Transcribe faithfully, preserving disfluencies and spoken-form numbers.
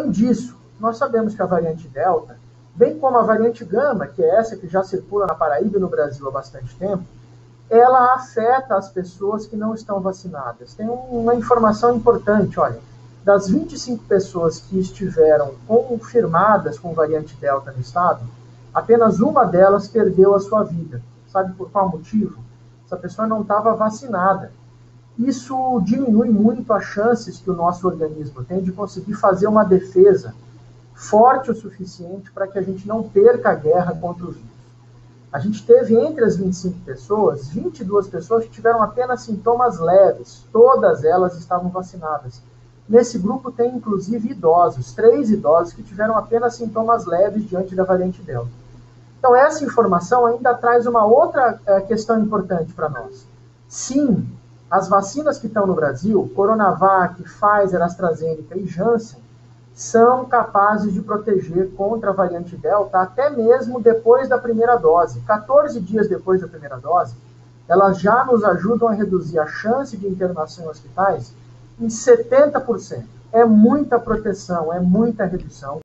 Além disso, nós sabemos que a variante Delta, bem como a variante Gama, que é essa que já circula na Paraíba e no Brasil há bastante tempo, ela afeta as pessoas que não estão vacinadas. Tem uma informação importante, olha, das vinte e cinco pessoas que estiveram confirmadas com variante Delta no estado, apenas uma delas perdeu a sua vida. Sabe por qual motivo? Essa pessoa não estava vacinada. Isso diminui muito as chances que o nosso organismo tem de conseguir fazer uma defesa forte o suficiente para que a gente não perca a guerra contra o vírus. A gente teve entre as vinte e cinco pessoas, vinte e duas pessoas que tiveram apenas sintomas leves, todas elas estavam vacinadas. Nesse grupo tem inclusive idosos, três idosos que tiveram apenas sintomas leves diante da variante Delta. Então essa informação ainda traz uma outra é, questão importante para nós. Sim, as vacinas que estão no Brasil, Coronavac, Pfizer, AstraZeneca e Janssen, são capazes de proteger contra a variante Delta até mesmo depois da primeira dose. quatorze dias depois da primeira dose, elas já nos ajudam a reduzir a chance de internação em hospitais em setenta por cento. É muita proteção, é muita redução.